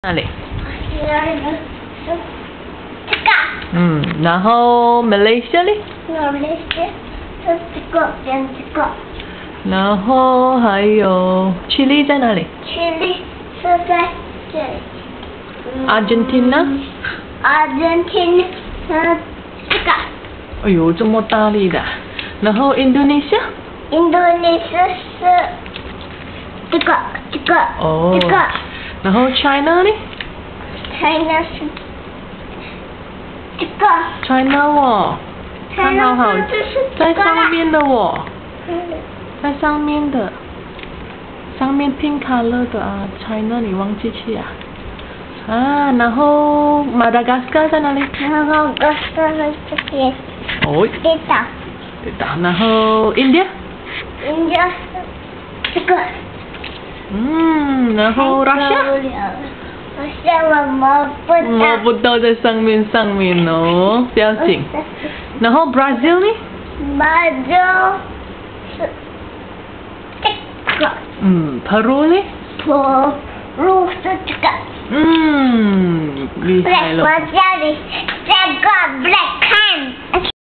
那里？ 这个。 然后 Malaysia 嘞？ Malaysia 是这个跟这个。 然后还有 Chile 在哪里 Chile 是在这里。 Argentina？ Argentina 是这个。 哎呦，这么大力的。然后 Indonesia？ Indonesia 是这个哦。 这个。 然后 China 呢 China 是这个。 China 哦，看好好，在上面的哦，在上面的，上面 pink color 的啊 ，China 你忘记去啊？啊，然后 Madagascar 在哪里？ 然后哥哥是这边。 哦。 对的。 对的，然后 India？ India 是这个。 然后 Russia？ Russia 我摸不到。 摸不到在上面哦，不要紧。然后 Brazil 呢 ？Brazil 是这个。 Peru 呢 ？Peru 是这个。 厉害了。 我家里这个 black。